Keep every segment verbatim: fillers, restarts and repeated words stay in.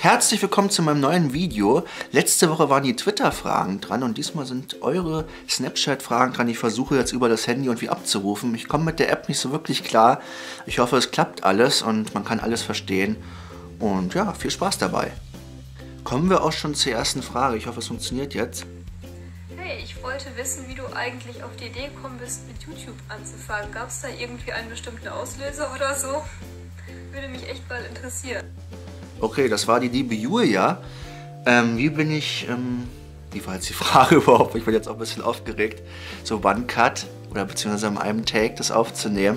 Herzlich willkommen zu meinem neuen Video. Letzte Woche waren die Twitter-Fragen dran und diesmal sind eure Snapchat-Fragen dran. Ich versuche jetzt über das Handy irgendwie abzurufen. Ich komme mit der App nicht so wirklich klar. Ich hoffe, es klappt alles und man kann alles verstehen. Und ja, viel Spaß dabei. Kommen wir auch schon zur ersten Frage. Ich hoffe, es funktioniert jetzt. Hey, ich wollte wissen, wie du eigentlich auf die Idee gekommen bist, mit YouTube anzufangen. Gab es da irgendwie einen bestimmten Auslöser oder so? Würde mich echt mal interessieren. Okay, das war die liebe Julia. Ähm, wie bin ich, ähm, wie war jetzt die Frage überhaupt? Ich bin jetzt auch ein bisschen aufgeregt, so One-Cut oder beziehungsweise in einem Take das aufzunehmen.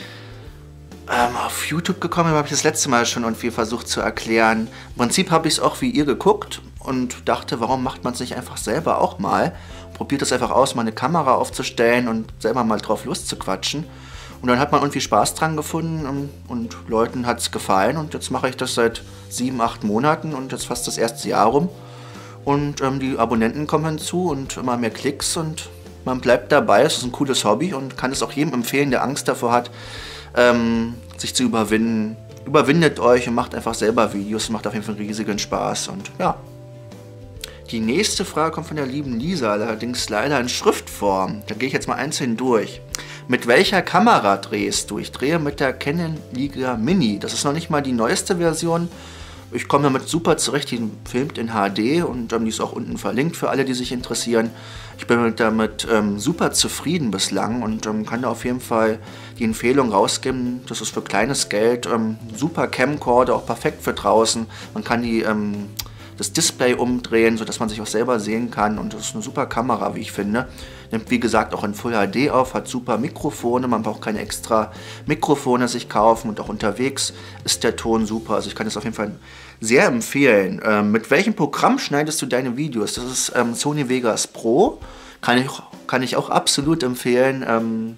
Ähm, auf YouTube gekommen habe ich das letzte Mal schon irgendwie versucht zu erklären. Im Prinzip habe ich es auch wie ihr geguckt und dachte, warum macht man es nicht einfach selber auch mal? Probiert es einfach aus, mal eine Kamera aufzustellen und selber mal drauf loszuquatschen. Und dann hat man irgendwie Spaß dran gefunden und Leuten hat es gefallen. Und jetzt mache ich das seit sieben, acht Monaten und jetzt fast das erste Jahr rum. Und ähm, die Abonnenten kommen hinzu und immer mehr Klicks und man bleibt dabei. Es ist ein cooles Hobby und kann es auch jedem empfehlen, der Angst davor hat, ähm, sich zu überwinden. Überwindet euch und macht einfach selber Videos. Macht auf jeden Fall riesigen Spaß und ja. Die nächste Frage kommt von der lieben Lisa, allerdings leider in Schriftform. Da gehe ich jetzt mal einzeln durch. Mit welcher Kamera drehst du? Ich drehe mit der Canon Liga Mini. Das ist noch nicht mal die neueste Version. Ich komme damit super zurecht. Die filmt in H D und ähm, die ist auch unten verlinkt für alle, die sich interessieren. Ich bin damit ähm, super zufrieden bislang und ähm, kann da auf jeden Fall die Empfehlung rausgeben. Das ist für kleines Geld ähm, super Camcorder, auch perfekt für draußen. Man kann die ähm, das Display umdrehen, sodass man sich auch selber sehen kann und das ist eine super Kamera, wie ich finde. Nimmt wie gesagt auch in Full H D auf, hat super Mikrofone, man braucht keine extra Mikrofone sich kaufen und auch unterwegs ist der Ton super. Also ich kann es auf jeden Fall sehr empfehlen. Ähm, mit welchem Programm schneidest du deine Videos? Das ist ähm, Sony Vegas Pro, kann ich, kann ich auch absolut empfehlen. Ähm,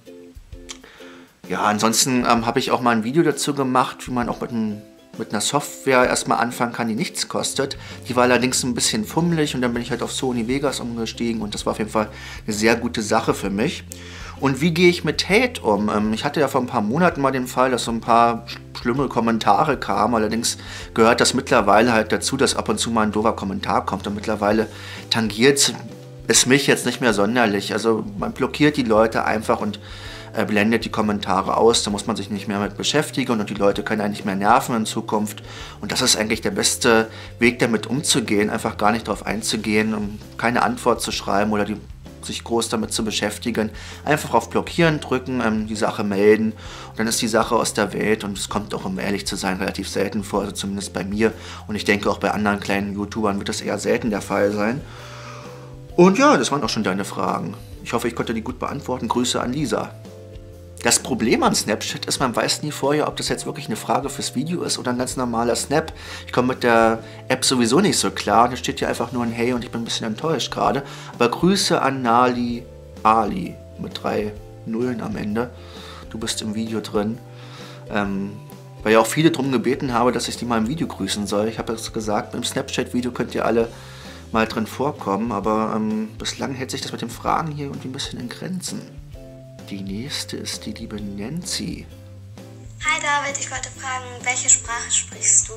ja, ansonsten ähm, habe ich auch mal ein Video dazu gemacht, wie man auch mit einem mit einer Software erstmal anfangen kann, die nichts kostet. Die war allerdings ein bisschen fummelig und dann bin ich halt auf Sony Vegas umgestiegen und das war auf jeden Fall eine sehr gute Sache für mich. Und wie gehe ich mit Hate um? Ich hatte ja vor ein paar Monaten mal den Fall, dass so ein paar schlimme Kommentare kamen. Allerdings gehört das mittlerweile halt dazu, dass ab und zu mal ein doofer Kommentar kommt und mittlerweile tangiert es mich jetzt nicht mehr sonderlich. Also man blockiert die Leute einfach und blendet die Kommentare aus, da muss man sich nicht mehr mit beschäftigen und die Leute können einen nicht mehr nerven in Zukunft. Und das ist eigentlich der beste Weg, damit umzugehen, einfach gar nicht darauf einzugehen, um keine Antwort zu schreiben oder die, sich groß damit zu beschäftigen. Einfach auf Blockieren drücken, ähm, die Sache melden und dann ist die Sache aus der Welt und es kommt auch, um ehrlich zu sein, relativ selten vor, also zumindest bei mir und ich denke auch bei anderen kleinen YouTubern wird das eher selten der Fall sein. Und ja, das waren auch schon deine Fragen. Ich hoffe, ich konnte die gut beantworten. Grüße an Lisa. Das Problem an Snapchat ist, man weiß nie vorher, ob das jetzt wirklich eine Frage fürs Video ist oder ein ganz normaler Snap. Ich komme mit der App sowieso nicht so klar. Da steht hier einfach nur ein Hey und ich bin ein bisschen enttäuscht gerade. Aber Grüße an Nali Ali mit drei Nullen am Ende. Du bist im Video drin. Ähm, weil ja auch viele darum gebeten haben, dass ich die mal im Video grüßen soll. Ich habe es gesagt, im Snapchat-Video könnt ihr alle mal drin vorkommen. Aber ähm, bislang hält sich das mit den Fragen hier irgendwie ein bisschen in Grenzen. Die nächste ist die liebe Nancy. Hi David, ich wollte fragen, welche Sprache sprichst du?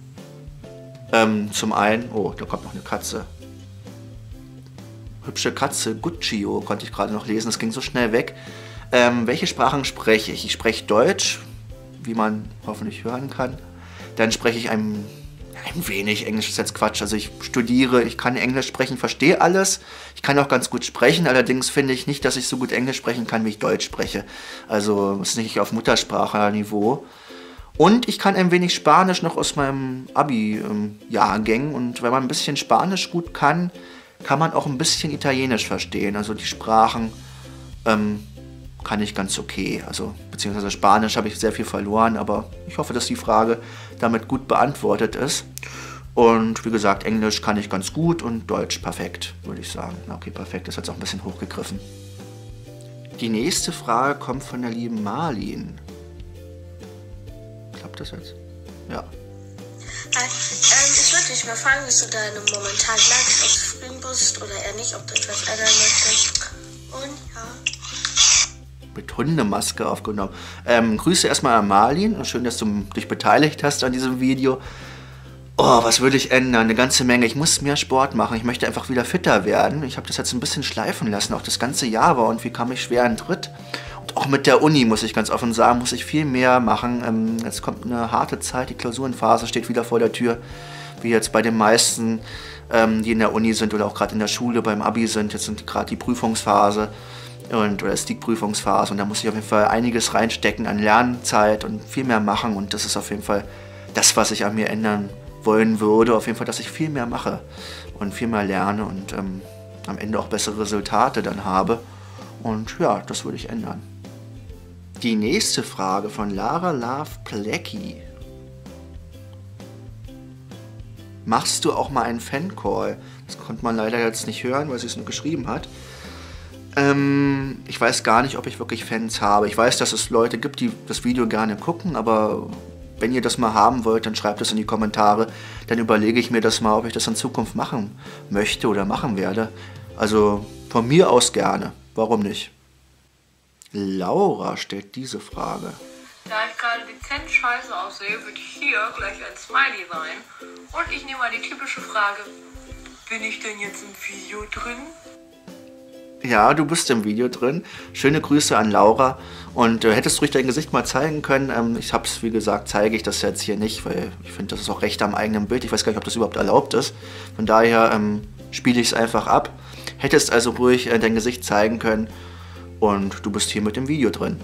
Ähm, zum einen, oh, da kommt noch eine Katze. Hübsche Katze, Guccio, konnte ich gerade noch lesen, das ging so schnell weg. Ähm, welche Sprachen spreche ich? Ich spreche Deutsch, wie man hoffentlich hören kann. Dann spreche ich ein, ein wenig Englisch, ist jetzt Quatsch. Also ich studiere, ich kann Englisch sprechen, verstehe alles. Ich kann auch ganz gut sprechen, allerdings finde ich nicht, dass ich so gut Englisch sprechen kann, wie ich Deutsch spreche. Also ist nicht auf Muttersprachniveau. Und ich kann ein wenig Spanisch noch aus meinem Abi-Jahrgängen. Und wenn man ein bisschen Spanisch gut kann, kann man auch ein bisschen Italienisch verstehen. Also die Sprachen ähm, kann ich ganz okay. Also beziehungsweise Spanisch habe ich sehr viel verloren, aber ich hoffe, dass die Frage damit gut beantwortet ist. Und wie gesagt, Englisch kann ich ganz gut und Deutsch perfekt, würde ich sagen. Okay, perfekt, ist jetzt auch ein bisschen hochgegriffen. Die nächste Frage kommt von der lieben Marlin. Klappt das jetzt? Ja. Hi, ähm, ich wollte dich mal fragen, wie du deine momentan Lage ob du zufrieden bist oder eher nicht, ob du etwas ändern möchtest. Und ja. Mit Hundemaske aufgenommen. Ähm, Grüße erstmal an Marlin und schön, dass du dich beteiligt hast an diesem Video. Oh, was würde ich ändern? Eine ganze Menge. Ich muss mehr Sport machen. Ich möchte einfach wieder fitter werden. Ich habe das jetzt ein bisschen schleifen lassen, auch das ganze Jahr war. Und wie kam ich schwer in den Tritt? Und auch mit der Uni, muss ich ganz offen sagen, muss ich viel mehr machen. Ähm, jetzt kommt eine harte Zeit. Die Klausurenphase steht wieder vor der Tür. Wie jetzt bei den meisten, ähm, die in der Uni sind oder auch gerade in der Schule beim Abi sind. Jetzt sind gerade die Prüfungsphase. Und, oder ist die Prüfungsphase. Und da muss ich auf jeden Fall einiges reinstecken an Lernzeit und viel mehr machen. Und das ist auf jeden Fall das, was ich an mir ändern wollen würde. Auf jeden Fall, dass ich viel mehr mache und viel mehr lerne und ähm, am Ende auch bessere Resultate dann habe. Und ja, das würde ich ändern. Die nächste Frage von Lara Love Plecky. Machst du auch mal einen Fancall? Das konnte man leider jetzt nicht hören, weil sie es nur geschrieben hat. Ähm, ich weiß gar nicht, ob ich wirklich Fans habe. Ich weiß, dass es Leute gibt, die das Video gerne gucken, aber wenn ihr das mal haben wollt, dann schreibt es in die Kommentare. Dann überlege ich mir das mal, ob ich das in Zukunft machen möchte oder machen werde. Also von mir aus gerne. Warum nicht? Laura stellt diese Frage. Da ich gerade dezent scheiße aussehe, wird hier gleich ein Smiley sein. Und ich nehme mal die typische Frage, bin ich denn jetzt im Video drin? Ja, du bist im Video drin. Schöne Grüße an Laura. Und äh, hättest du ruhig dein Gesicht mal zeigen können. Ähm, ich hab's, wie gesagt, zeige ich das jetzt hier nicht, weil ich finde, das ist auch Recht am eigenen Bild. Ich weiß gar nicht, ob das überhaupt erlaubt ist. Von daher ähm, spiele ich es einfach ab. Hättest also ruhig äh, dein Gesicht zeigen können. Und du bist hier mit dem Video drin.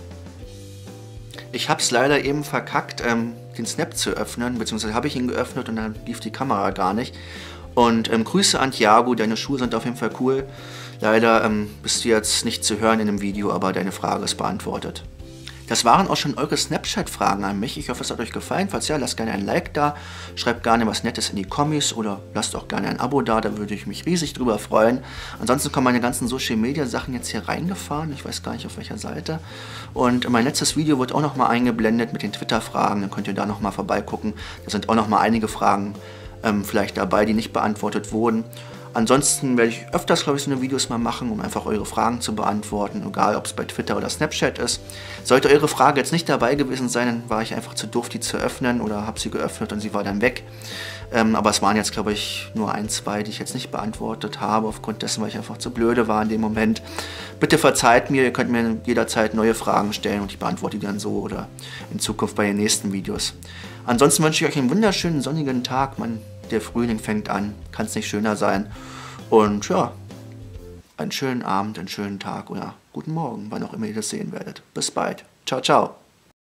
Ich hab's leider eben verkackt, ähm, den Snap zu öffnen. Beziehungsweise habe ich ihn geöffnet und dann lief die Kamera gar nicht. Und ähm, Grüße an Thiago, deine Schuhe sind auf jeden Fall cool. Leider ähm, bist du jetzt nicht zu hören in dem Video, aber deine Frage ist beantwortet. Das waren auch schon eure Snapchat-Fragen an mich. Ich hoffe, es hat euch gefallen. Falls ja, lasst gerne ein Like da, schreibt gerne was Nettes in die Kommis oder lasst auch gerne ein Abo da, da würde ich mich riesig drüber freuen. Ansonsten kommen meine ganzen Social-Media-Sachen jetzt hier reingefahren. Ich weiß gar nicht, auf welcher Seite. Und mein letztes Video wird auch nochmal eingeblendet mit den Twitter-Fragen. Dann könnt ihr da nochmal vorbeigucken. Da sind auch nochmal einige Fragen ähm, vielleicht dabei, die nicht beantwortet wurden. Ansonsten werde ich öfters, glaube ich, so eine Videos mal machen, um einfach eure Fragen zu beantworten, egal ob es bei Twitter oder Snapchat ist. Sollte eure Frage jetzt nicht dabei gewesen sein, dann war ich einfach zu doof, die zu öffnen oder habe sie geöffnet und sie war dann weg. Ähm, aber es waren jetzt, glaube ich, nur ein, zwei, die ich jetzt nicht beantwortet habe, aufgrund dessen, weil ich einfach zu blöde war in dem Moment. Bitte verzeiht mir, ihr könnt mir jederzeit neue Fragen stellen und ich beantworte die dann so oder in Zukunft bei den nächsten Videos. Ansonsten wünsche ich euch einen wunderschönen sonnigen Tag, Mann. Der Frühling fängt an, kann es nicht schöner sein. Und ja, einen schönen Abend, einen schönen Tag oder guten Morgen, wann auch immer ihr das sehen werdet. Bis bald. Ciao, ciao.